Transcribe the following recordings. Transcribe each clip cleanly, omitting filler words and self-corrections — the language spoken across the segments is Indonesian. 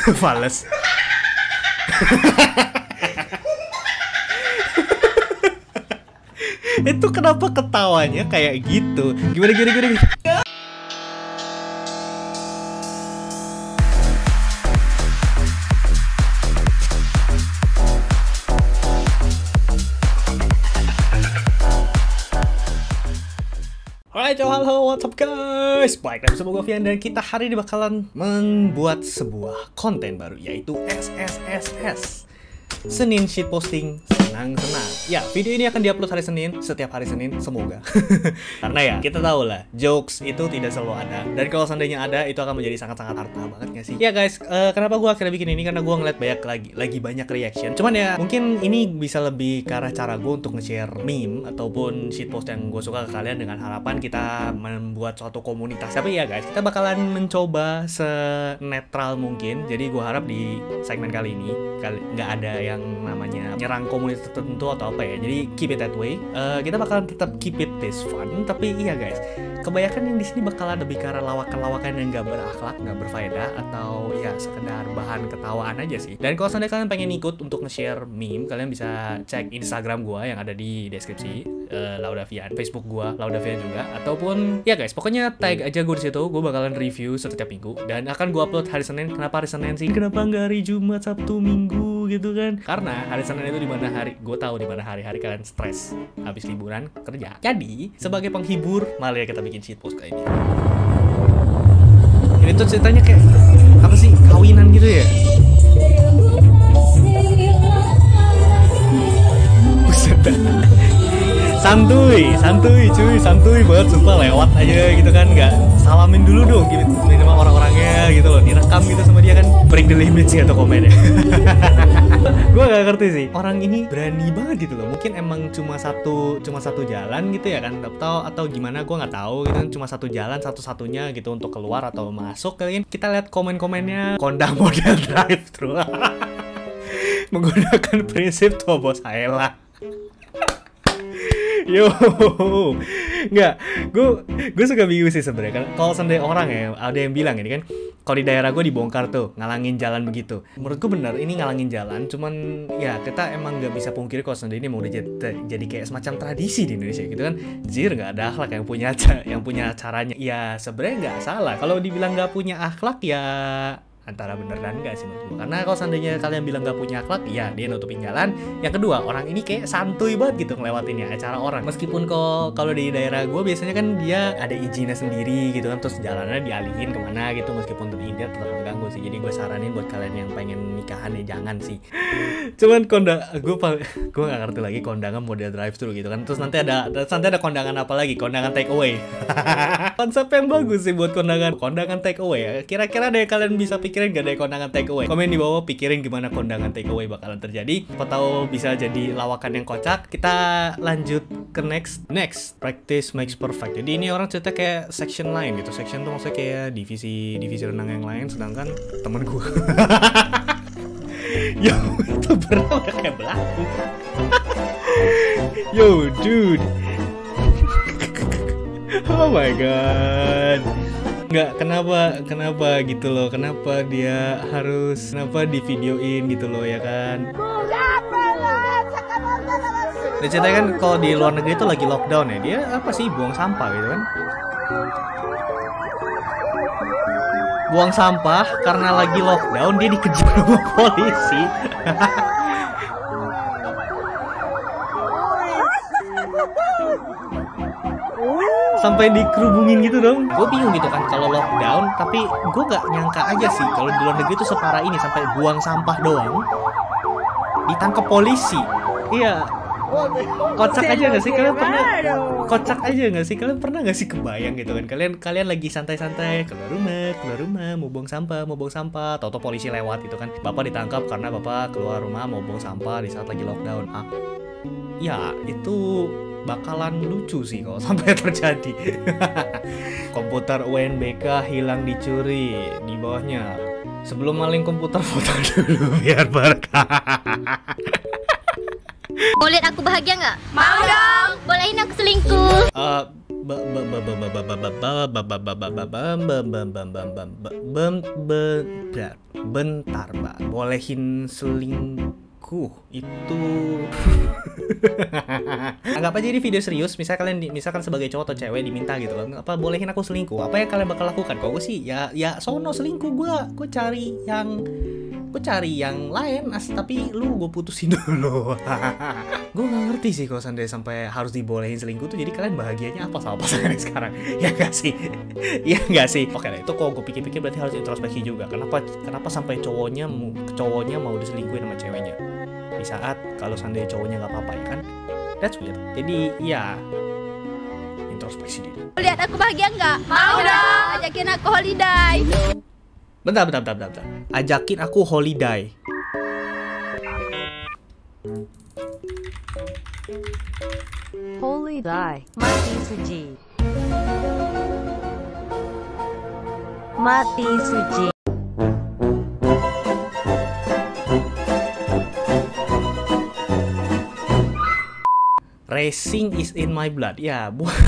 Fales. Itu kenapa ketawanya kayak gitu? Gimana? Alright, halo, what's up guys? Baik, dan bersama gue Vian, dan kita hari ini bakalan membuat sebuah konten baru, yaitu SSSS, Senin Shitposting Senang-senang. Ya, video ini akan diupload hari Senin, setiap hari Senin, semoga. Karena ya, kita tahu lah, jokes itu tidak selalu ada. Dan kalau seandainya ada, itu akan menjadi sangat-sangat harta banget gak sih? Ya guys, kenapa gue akhirnya bikin ini? Karena gue ngeliat lagi banyak reaction. Cuman ya, mungkin ini bisa lebih ke arah cara gue untuk nge-share meme ataupun shitpost yang gue suka ke kalian, dengan harapan kita membuat suatu komunitas. Tapi ya guys, kita bakalan mencoba senetral mungkin. Jadi gue harap di segmen kali ini nggak ada yang namanya nyerang komunitas tertentu atau apa ya. Jadi keep it that way. Kita bakalan tetap keep it this fun. Tapi iya guys, kebanyakan yang di sini bakalan lebih ke arah lawakan-lawakan yang nggak berakhlak, nggak berfaedah, atau ya sekedar bahan ketawaan aja sih. Dan kalau seandainya kalian pengen ikut untuk nge-share meme, kalian bisa cek Instagram gue yang ada di deskripsi, Laudavian, Facebook gue Laudavian juga, ataupun ya guys, pokoknya tag aja gue di situ. Gue bakalan review setiap minggu dan akan gue upload hari Senin. Kenapa hari Senin sih? Kenapa nggak hari Jumat, Sabtu, Minggu gitu kan? Karena hari Senin itu dimana hari, gue tahu dimana hari-hari kalian stres habis liburan kerja. Jadi sebagai penghibur, malah ya kita bikin shitpost kayak ini. Ini tuh ceritanya kayak apa sih, kawinan gitu ya? Buset dah. Santuy cuy, santuy banget, sumpah, lewat aja gitu kan, nggak salamin dulu dong gitu sama orang-orangnya gitu loh, direkam gitu sama dia kan, break the limit sih atau komen ya. Gue gak ngerti sih, orang ini berani banget gitu loh. Mungkin emang cuma satu jalan gitu ya kan, atau gimana, gue nggak tahu gitu kan, cuma satu jalan satu-satunya gitu untuk keluar atau masuk. Kalian kita lihat komen-komennya, kondang model drive thru menggunakan prinsip Tobos Haela. Yo, nggak, gue suka bingung sih sebenarnya kan. Kalau seandainya orang ya, ada yang bilang ini kan, kalau di daerah gue dibongkar tuh, ngalangin jalan begitu. Menurut gue benar, ini ngalangin jalan. Cuman ya kita emang nggak bisa pungkiri kalau seandainya ini mau jadi kayak semacam tradisi di Indonesia gitu kan. Jir, nggak ada akhlak, yang punya caranya. Ya sebenarnya nggak salah. Kalau dibilang nggak punya akhlak ya antara bener dan enggak sih menurut gue. Karena kalau seandainya kalian bilang gak punya akhlak, ya dia nutupin jalan. Yang kedua, orang ini kayak santuy banget gitu ngelewatin ya acara orang. Meskipun kalau di daerah gue biasanya kan dia ada izinnya sendiri gitu kan, terus jalannya dialihin kemana gitu. Meskipun dia tetap mengganggu sih. Jadi gue saranin buat kalian yang pengen nikahan ya jangan sih. Cuman gue gak ngerti lagi kondangan model drive thru gitu kan. Terus nanti ada kondangan apa lagi? Kondangan take away. Konsep yang bagus sih buat kondangan take away ya. Kira-kira ada yang kalian bisa pikirin gak ada kondangan take away? Komen di bawah, pikirin gimana kondangan take away bakalan terjadi. Apa tahu bisa jadi lawakan yang kocak. Kita lanjut ke next. Practice makes perfect. Jadi ini orang cerita kayak section lain gitu. Section tuh maksudnya kayak divisi renang yang lain, sedangkan temen gue yo, itu bener kayak belaku. Yo dude. Oh my god. Nggak, kenapa gitu loh, kenapa di videoin gitu loh ya kan. Dan ceritanya kan kalau di luar negeri itu lagi lockdown ya, dia apa sih, buang sampah gitu kan. Buang sampah karena lagi lockdown, dia dikejar sama polisi. Sampai dikerubungin gitu dong. Gue bingung gitu kan kalau lockdown, tapi gue gak nyangka aja sih kalau di luar negeri tuh separah ini, sampai buang sampah doang ditangkap polisi. Iya, kocak aja gak sih kalian pernah? Kocak aja gak sih kalian pernah gak sih kebayang gitu kan? Kalian lagi santai-santai keluar rumah mau buang sampah, tau polisi lewat gitu kan. Bapak ditangkap karena bapak keluar rumah mau buang sampah di saat lagi lockdown. Ya itu bakalan lucu sih kalau sampai terjadi. Komputer UNBK hilang dicuri, di bawahnya, sebelum maling komputer foto dulu biar berkah. Mau lihat aku bahagia nggak? Mau dong. Bolehin aku selingkuh. Bentar mbak, bolehin selingkuh itu anggap aja ini video serius. Misalkan sebagai cowok atau cewek diminta gitu loh, apa bolehin aku selingkuh, apa yang kalian bakal lakukan? Kalau gue sih ya sono selingkuh, gue cari yang lain tapi lu gue putusin dulu. Gue gak ngerti sih kalau sampai harus dibolehin selingkuh tuh. Jadi kalian bahagianya apa sama pasangannya sekarang? Ya gak sih? Ya gak sih? Oke lah, itu kalau gue pikir-pikir berarti harus introspeksi juga. Kenapa sampai cowoknya mau diselingkuhin sama ceweknya di saat kalau seandainya cowoknya gak apa-apa, ya kan? That's weird. Jadi ya introspeksi diri. Lihat aku bahagia nggak? Mau dong. Ajakin aku holiday. Bentar. Ajakin aku holiday. Holiday. Mati suci. Mati suci. Racing is in my blood. Ya,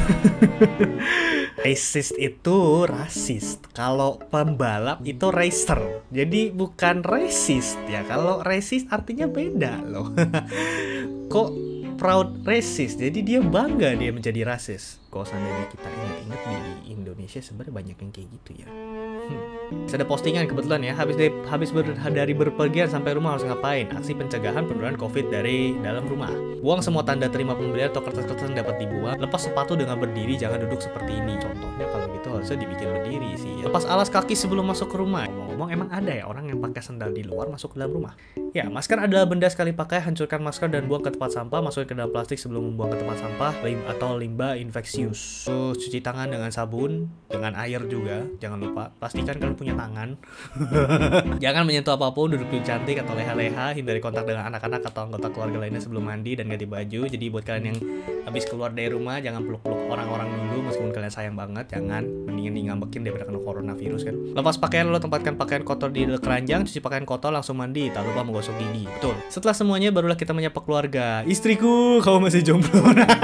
racist itu rasis. Kalau pembalap itu racer. Jadi bukan racist ya. Kalau racist artinya beda loh. Kok proud racist? Jadi dia bangga dia menjadi rasis. Kalau seandainya kita ingat-ingat di Indonesia sebenarnya banyak yang kayak gitu ya. Ada postingan kebetulan ya, habis dari berpergian sampai rumah harus ngapain? Aksi pencegahan penularan COVID dari dalam rumah. Buang semua tanda terima pembelian atau kertas-kertas yang dapat dibuang. Lepas sepatu dengan berdiri, jangan duduk seperti ini. Contohnya kalau gitu harusnya dibikin berdiri sih. Lepas alas kaki sebelum masuk ke rumah. Ngomong-ngomong, emang ada ya orang yang pakai sandal di luar masuk ke dalam rumah? Ya, masker adalah benda sekali pakai. Hancurkan masker dan buang ke tempat sampah. Masukin ke dalam plastik sebelum membuang ke tempat sampah atau limbah infeksius. Terus cuci tangan dengan sabun, dengan air juga. Jangan lupa, pastikan kalian punya tangan. Jangan menyentuh apapun, duduk cantik atau leha-leha. Hindari kontak dengan anak-anak atau anggota keluarga lainnya sebelum mandi dan ganti baju. Jadi buat kalian yang habis keluar dari rumah, jangan peluk-peluk orang-orang dulu meskipun kalian sayang banget. Jangan, mendingan ngambekin daripada kena coronavirus kan. Lepas pakaian, lo tempatkan pakaian kotor di keranjang. Cuci pakaian kotor, langsung mandi. Tak lupa menggosok gigi. Betul. Setelah semuanya barulah kita menyapa keluarga. Istriku, kamu masih jomblo.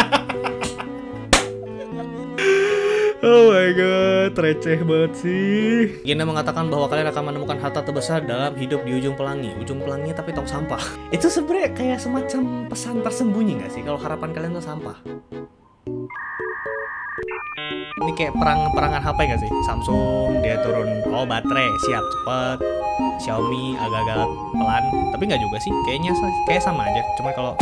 Oh my god, receh banget sih. Gina mengatakan bahwa kalian akan menemukan harta terbesar dalam hidup di ujung pelangi. Ujung pelangi tapi tong sampah. Itu sebenarnya kayak semacam pesan tersembunyi gak sih kalau harapan kalian tuh sampah? Ini kayak perangan HP gak sih? Samsung dia turun, oh baterai siap cepet. Xiaomi agak-agak pelan, tapi nggak juga sih. Kayaknya kayak sama aja. Cuma kalau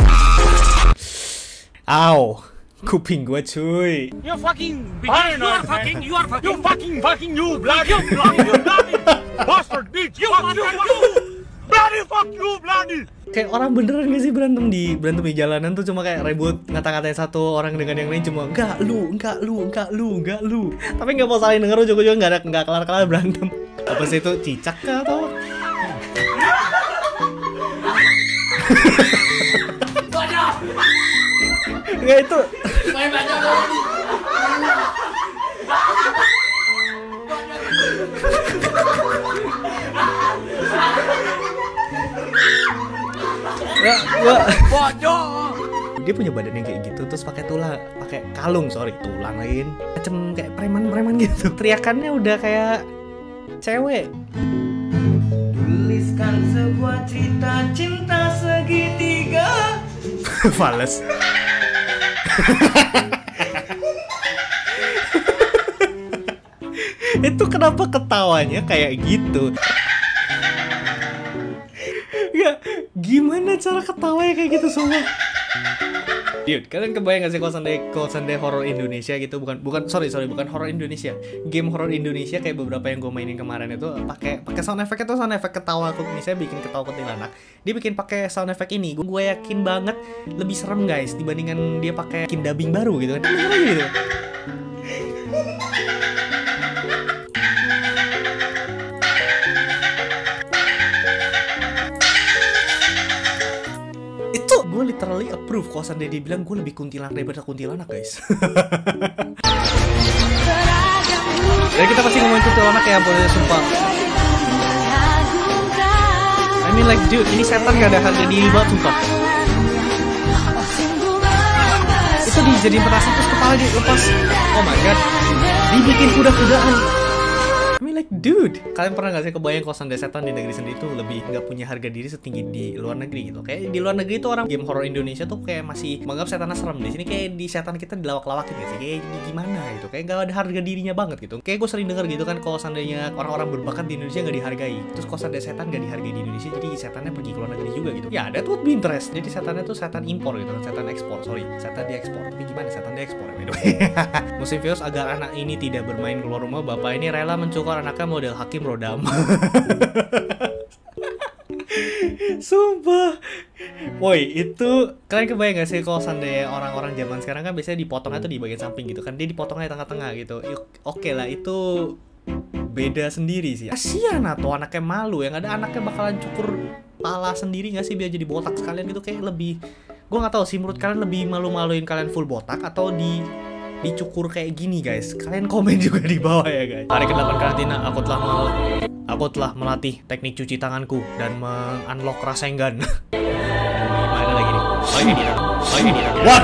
kuping gue cuy. You fucking paranoid. You bloody bastard bitch. You bloody fuck you bloody. Kayak orang beneran gak sih berantem di jalanan tuh cuma kayak ribut ngata-ngatain satu orang dengan yang lain cuma enggak lu. Tapi nggak mau saling denger, ujung-ujung nggak kelar-kelar berantem. Apa sih itu cicak kah atau? Nggak itu. Dia punya badan yang kayak gitu terus pakai kalung tulang lain macam kayak preman gitu. Teriakannya udah kayak cewek. Tuliskan sebuah cerita cinta segitiga. Fales. Itu kenapa ketawanya kayak gitu? Ya, gimana cara ketawanya kayak gitu semua? Dude, kalian kebayang gak sih kalau seandainya horor Indonesia gitu, bukan horor Indonesia, game horor Indonesia kayak beberapa yang gue mainin kemarin itu pakai sound effect itu sound effect ketawa aku misalnya bikin ketawa kuntilanak, dia bikin pakai sound effect ini, gue yakin banget lebih serem guys dibandingkan dia pakai dubbing baru gitu kan, gitu. Gue literally approve kalau seandainya dia bilang gue lebih kuntilanak daripada kuntilanak guys. Jadi kita pasti ngomongin kuntilanak ya, boleh sumpah. I mean like dude, ini setan gak ada harga diri banget sumpah. Itu dijadiin petasan terus kepala dia lepas. Oh my god, dibikin kuda-kudaan. I mean like dude, kalian pernah gak sih kebayang kalau seandainya setan di negeri sendiri tuh lebih nggak punya harga diri setinggi di luar negeri gitu? Kayak di luar negeri tuh orang game horror Indonesia tuh kayak masih menganggap setannya serem. Di sini kayak di setan kita dilawak-lawakin gitu sih, kayak gimana gitu, kayak gak ada harga dirinya banget gitu. Kayak gue sering denger gitu kan, kalau seandainya orang-orang berbakat di Indonesia nggak dihargai, terus kalau seandainya setan nggak dihargai di Indonesia, jadi setannya pergi ke luar negeri juga gitu. Ya ada tuh interest. Jadi setannya tuh setan impor gitu kan, setan ekspor, setan diekspor. Tapi gimana setan diekspor ya? Musim virus agar anak ini tidak bermain keluar rumah, bapak ini rela mencukar anaknya model Hakim Rodam. Sumpah. Woi, itu kalian kebayang gak sih kalau seandainya orang-orang zaman sekarang kan biasanya dipotongnya tuh di bagian samping gitu kan, dia dipotongnya di tengah-tengah gitu. Oke lah, itu beda sendiri sih. Kasian atau anaknya malu, yang ada anaknya bakalan cukur pala sendiri gak sih biar jadi botak sekalian gitu, kayak lebih, gue nggak tahu sih menurut kalian lebih malu-maluin kalian full botak atau dicukur kayak gini guys. Kalian komen juga di bawah ya guys. Hari ke-8 karantina, aku telah melatih teknik cuci tanganku dan men-unlock Rasengan. Mana lagi nih? Oh ini. What?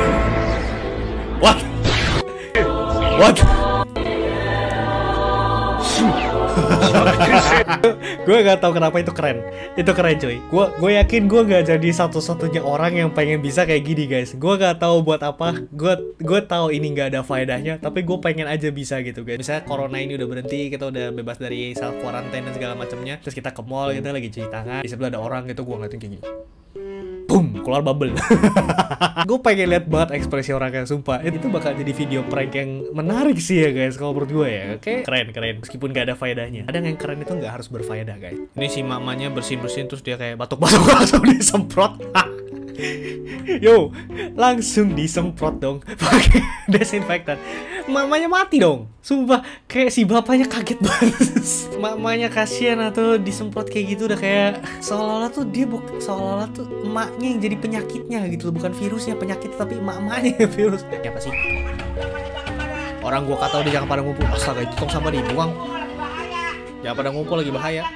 Gue gak tahu kenapa itu keren cuy. Gue yakin gue gak jadi satu-satunya orang yang pengen bisa kayak gini guys. Gue gak tahu buat apa. Gue tahu ini gak ada faedahnya, tapi gue pengen aja bisa gitu guys. Misalnya corona ini udah berhenti, kita udah bebas dari self quarantine dan segala macamnya, terus kita ke mall, kita lagi cuci tangan, di sebelah ada orang gitu, gue ngeliatin kayak gini, boom, keluar bubble. Gue pengen lihat banget ekspresi orangnya, sumpah. Itu bakal jadi video prank yang menarik sih ya guys, kalau menurut gue ya. Oke, keren. Meskipun gak ada faedahnya. Kadang yang keren itu gak harus berfaedah guys. Ini si mamanya bersin-bersin terus dia kayak batuk-batuk langsung disemprot. Yo, langsung disemprot dong pakai desinfektan. Mamanya mati dong. Sumpah, kayak si bapaknya kaget banget. Mamanya kasihan atau disemprot kayak gitu, udah kayak seolah-olah tuh emaknya yang jadi penyakitnya gitu loh, bukan virusnya penyakit tapi emak-emaknya virus. Siapa sih? Orang gua kata udah jangan pada ngumpul. Astaga, itu tong sampah dibuang. Jangan pada ngumpul, lagi bahaya.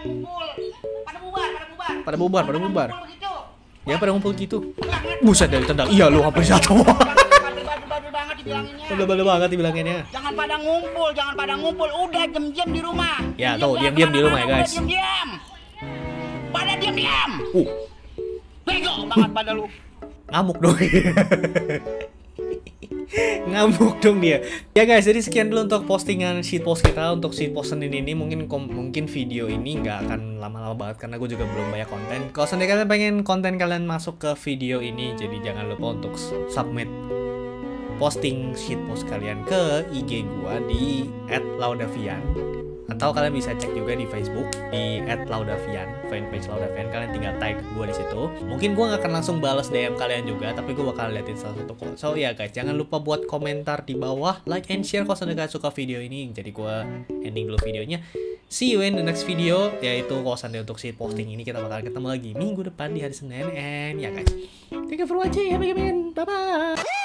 Pada bubar. Ya pada ngumpul gitu. Buset dari tendang. Iya lu hampir jatuh. Bel banget dibilanginnya. Jangan pada ngumpul. Udah diam di rumah. Ya tuh, diam di rumah ya guys. Diam. Pada diam. Bego banget pada lu. Ngamuk dong. Ngamuk dong dia. Ya guys, jadi sekian dulu untuk postingan shitpost kita. Untuk shitpost Senin ini mungkin video ini nggak akan lama-lama banget karena gue juga belum banyak konten. Kalau seandainya kalian pengen konten kalian masuk ke video ini, jadi jangan lupa untuk submit posting shitpost kalian ke IG gua di @laudavian, atau kalian bisa cek juga di Facebook di @laudavian, fanpage Laudavian. Kalian tinggal tag gua di situ. Mungkin gua nggak akan langsung balas DM kalian juga, tapi gua bakal liatin salah satu quote. So ya guys, jangan lupa buat komentar di bawah, like and share kalau kalian suka video ini. Jadi gua ending dulu videonya. See you in the next video, yaitu kalau seandainya untuk shit posting ini kita bakal ketemu lagi minggu depan di hari Senin. And ya guys, thank you for watching, bye bye.